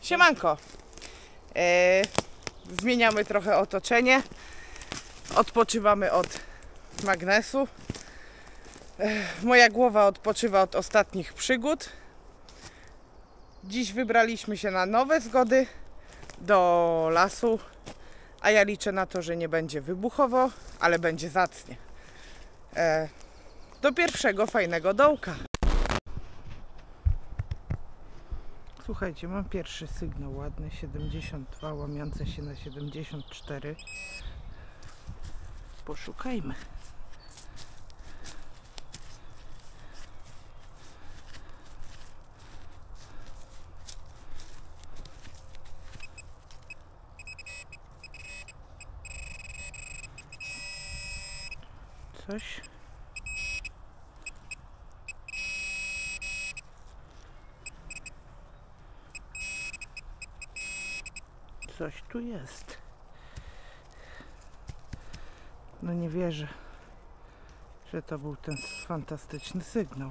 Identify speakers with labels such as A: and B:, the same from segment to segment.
A: Siemanko. Zmieniamy trochę otoczenie. Odpoczywamy od magnesu. Moja głowa odpoczywa od ostatnich przygód. Dziś wybraliśmy się na nowe zgody do lasu, a ja liczę na to, że nie będzie wybuchowo, ale będzie zacnie. Do pierwszego fajnego dołka. Słuchajcie, mam pierwszy sygnał ładny, 72 łamiące się na 74. Poszukajmy. Coś. Coś tu jest. No nie wierzę, że to był ten fantastyczny sygnał.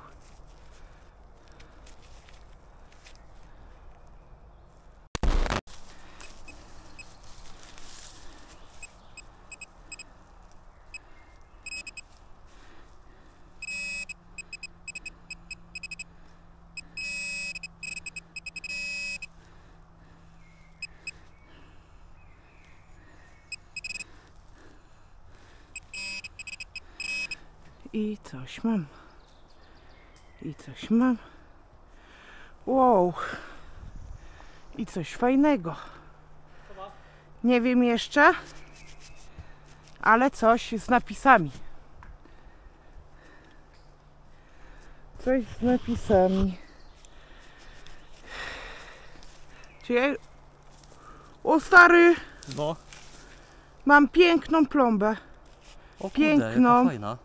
A: I coś mam. I coś mam. Wow. I coś fajnego. Nie wiem jeszcze, ale coś z napisami. Coś z napisami. Czy ja... O stary!
B: No.
A: Mam piękną plombę.
B: O kurde,
A: Piękną.
B: jaka fajna.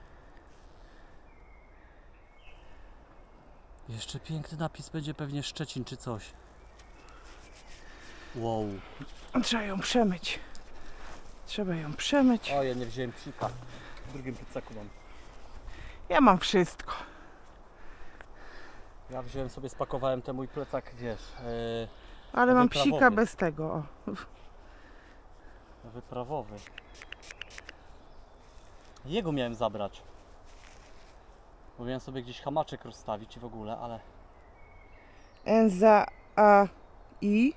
B: Jeszcze piękny napis będzie, pewnie Szczecin czy coś. Wow.
A: Trzeba ją przemyć. Trzeba ją przemyć.
B: O, ja nie wziąłem psika. W drugim plecaku mam.
A: Ja mam wszystko.
B: Ja wziąłem sobie, spakowałem ten mój plecak, wiesz,
A: Ale mam
B: wyprawowy.
A: psika bez tego. O.
B: Wyprawowy. Jego miałem zabrać. Bo miałem sobie gdzieś hamaczek rozstawić i w ogóle, ale...
A: Enza A I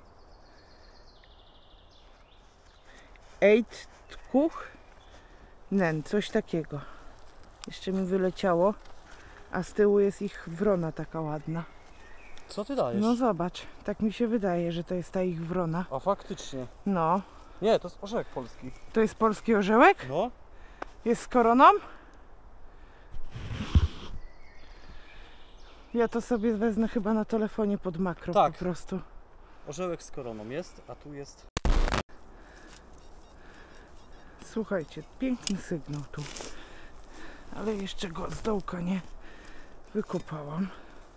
A: 8 Kuch Nen, coś takiego. Jeszcze mi wyleciało, a z tyłu jest ich wrona taka ładna.
B: Co ty dajesz?
A: No zobacz, tak mi się wydaje, że to jest ta ich wrona.
B: A faktycznie.
A: No.
B: Nie, to jest orzech polski.
A: To jest polski orzełek?
B: No.
A: Jest z koroną? Ja to sobie wezmę chyba na telefonie pod makro,
B: Tak.
A: po prostu.
B: Orzełek z koroną jest, a tu jest...
A: Słuchajcie, piękny sygnał tu. Ale jeszcze go z dołka nie wykopałam.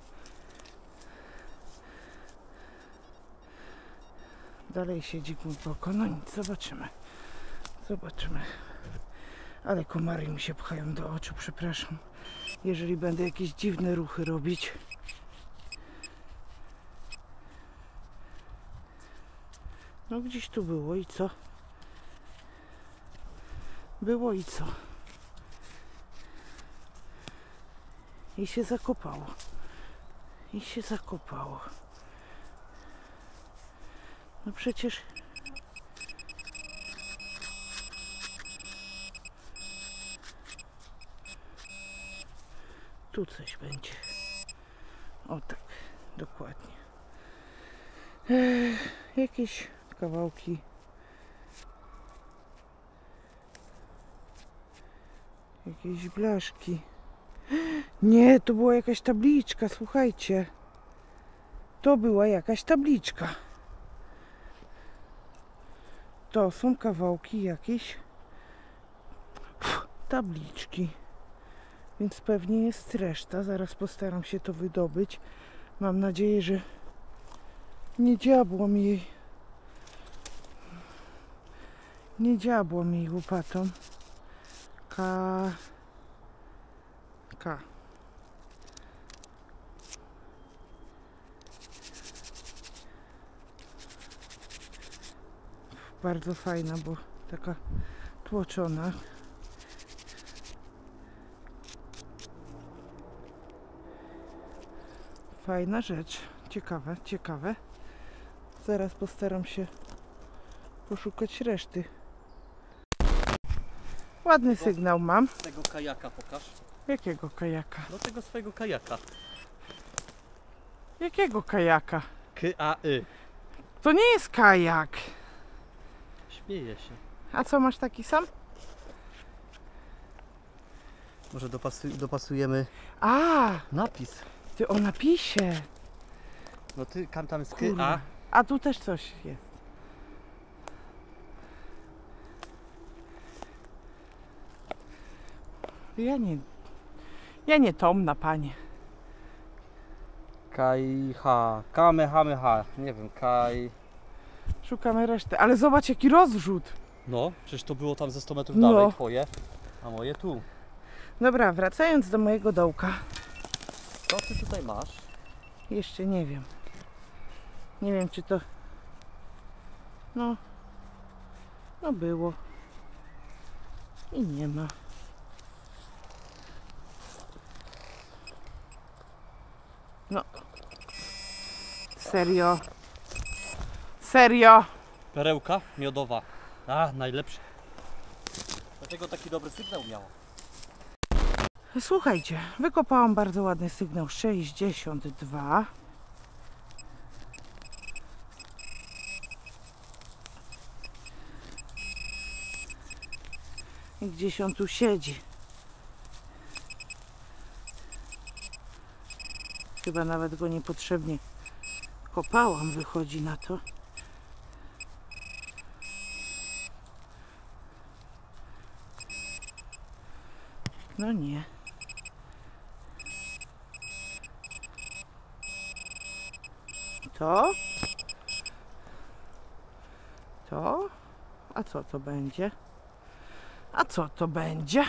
A: Dalej siedzi głęboko. No nic, zobaczymy. Zobaczymy. Ale komary mi się pchają do oczu, przepraszam. Jeżeli będę jakieś dziwne ruchy robić. No gdzieś tu było i co? Było i co? I się zakopało. I się zakopało. No przecież... Tu coś będzie. O tak, dokładnie. Jakieś kawałki. Jakieś blaszki. Nie, to była jakaś tabliczka, słuchajcie. To była jakaś tabliczka. To są kawałki jakieś tabliczki. Więc pewnie jest reszta. Zaraz postaram się to wydobyć. Mam nadzieję, że nie dziabłam jej. Nie dziabłam jej łopatą. K. bardzo fajna, bo taka tłoczona. Fajna rzecz. Ciekawe, ciekawe. Zaraz postaram się poszukać reszty. Ładny sygnał mam.
B: Tego kajaka pokaż.
A: Jakiego kajaka?
B: No tego swojego kajaka.
A: Jakiego kajaka?
B: K-A-Y.
A: To nie jest kajak.
B: Śmieje się.
A: A co, masz taki sam?
B: Może dopasujemy
A: A,
B: napis.
A: ty o napisie.
B: No ty tam jest
A: Kurde.
B: K-A.
A: A tu też coś jest. Ja nie tomna, panie.
B: Kajha. Kamehameha. Nie wiem, kaj...
A: Szukamy reszty. Ale zobacz, jaki rozrzut.
B: No, przecież to było tam ze 100 metrów
A: No.
B: dalej twoje, a moje tu.
A: Dobra, wracając do mojego dołka.
B: Co ty tutaj masz?
A: Jeszcze nie wiem. Nie wiem, czy to... No było. I nie ma. No. Serio. Serio.
B: Perełka miodowa. A, najlepsza. Dlatego taki dobry sygnał miała.
A: Słuchajcie, wykopałam bardzo ładny sygnał 62. I gdzieś on tu siedzi. Chyba nawet go niepotrzebnie kopałam, wychodzi na to. No nie. To? To? A co to będzie? A co to będzie?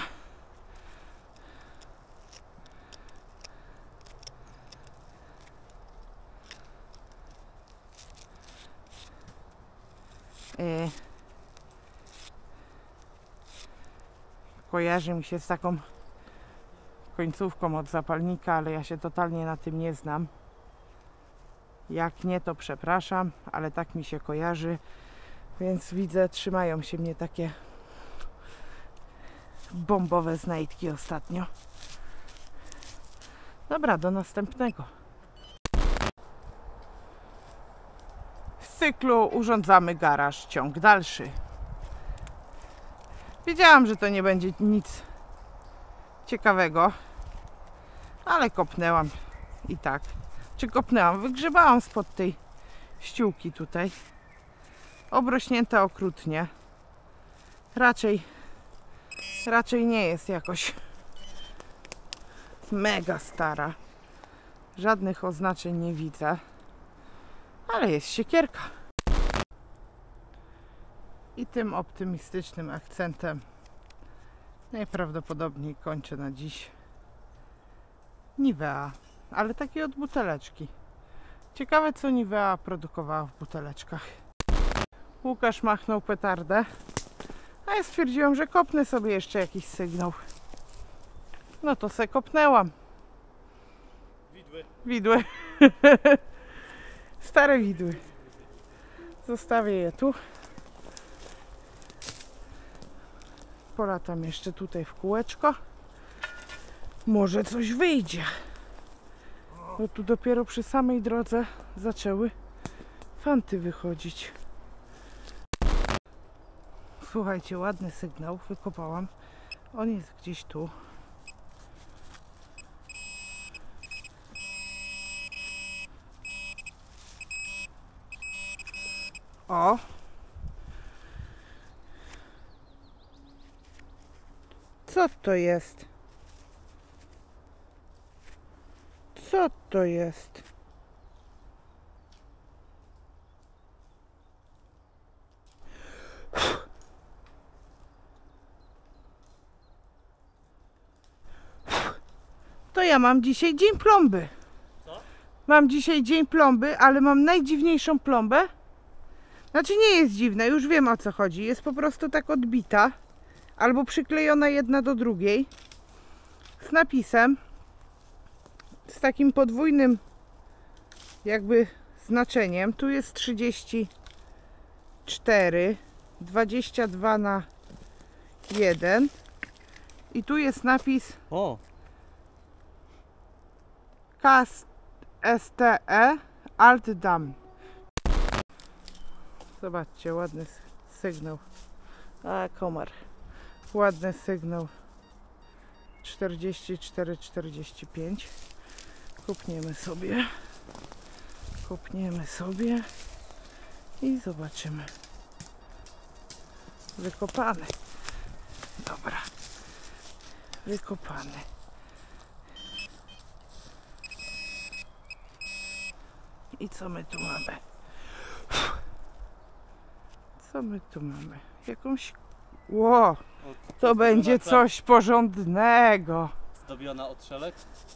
A: Kojarzy mi się z taką końcówką od zapalnika, ale ja się totalnie na tym nie znam. Jak nie, to przepraszam, ale tak mi się kojarzy, więc widzę, trzymają się mnie takie bombowe znajdki ostatnio. Dobra, do następnego. Z cyklu urządzamy garaż, ciąg dalszy. Wiedziałam, że to nie będzie nic ciekawego, ale kopnęłam i tak. Czy kopnęłam? Wygrzebałam spod tej ściółki tutaj. Obrośnięta okrutnie. Raczej nie jest jakoś mega stara. Żadnych oznaczeń nie widzę. Ale jest siekierka. I tym optymistycznym akcentem najprawdopodobniej kończę na dziś. Nivea, ale takie od buteleczki. Ciekawe, co Nivea produkowała w buteleczkach. Łukasz machnął petardę, a ja stwierdziłam, że kopnę sobie jeszcze jakiś sygnał. No to se kopnęłam. Widły. Stare widły. Zostawię je tu. Polatam jeszcze tutaj w kółeczko. Może coś wyjdzie. Bo tu dopiero przy samej drodze zaczęły fanty wychodzić. Słuchajcie, ładny sygnał wykopałam. On jest gdzieś tu. O! Co to jest? Co to jest? To ja mam dzisiaj dzień plomby.
B: Co?
A: Mam dzisiaj dzień plomby, ale mam najdziwniejszą plombę. Znaczy nie jest dziwne, już wiem o co chodzi. Jest po prostu tak odbita albo przyklejona jedna do drugiej z napisem, z takim podwójnym jakby znaczeniem. Tu jest 34, 22 na 1 i tu jest napis
B: O,
A: KSTE Alt Dam. Zobaczcie, ładny sygnał. A, komar. Ładny sygnał. 44-45. Kupniemy sobie. Kupniemy sobie. I zobaczymy. Wykopany. Dobra. Wykopany. I co my tu mamy? Co my tu mamy? Jakąś... Ło! To będzie coś porządnego.
B: zdobiona otrzelek.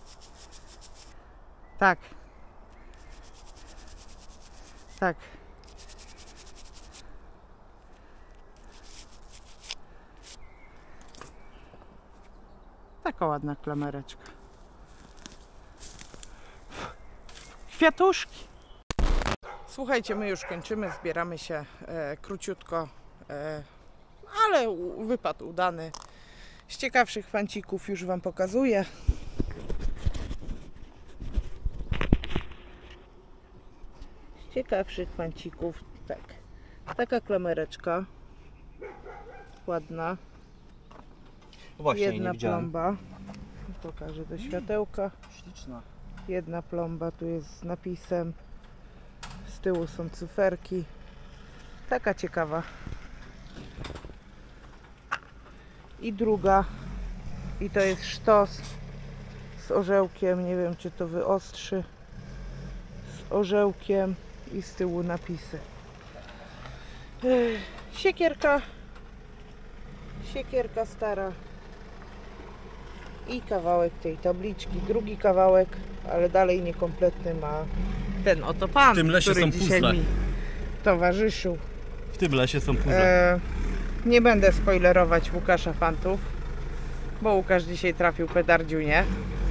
A: Tak. Tak. Taka ładna klamereczka. Kwiatuszki. Słuchajcie, my już kończymy, zbieramy się króciutko, ale wypad udany. Z ciekawszych fancików już Wam pokazuję. Z ciekawszych fancików, tak. Taka klamereczka. Ładna.
B: Właśnie,
A: Jedna
B: nie widziałem.
A: plomba. Pokażę do światełka.
B: Śliczna.
A: Jedna plomba, tu jest z napisem. Z tyłu są cyferki. Taka ciekawa. I druga. I to jest sztos z orzełkiem. Nie wiem, czy to wyostrzy. Z orzełkiem i z tyłu napisy. Siekierka. Siekierka stara. I kawałek tej tabliczki. Drugi kawałek, ale dalej niekompletny ma ten oto pan,
B: W tym lesie
A: który
B: są
A: dzisiaj
B: puzzle.
A: mi towarzyszył.
B: W tym lesie są puzzle.
A: Nie będę spoilerować Łukasza Fantów, bo Łukasz dzisiaj trafił pedardziunie.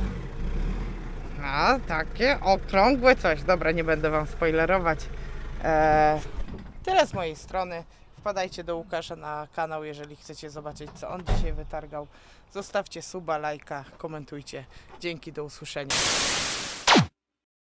A: A, takie okrągłe coś. Dobra, nie będę Wam spoilerować. Tyle z mojej strony. Wpadajcie do Łukasza na kanał, jeżeli chcecie zobaczyć, co on dzisiaj wytargał. Zostawcie suba, lajka, komentujcie. Dzięki, do usłyszenia.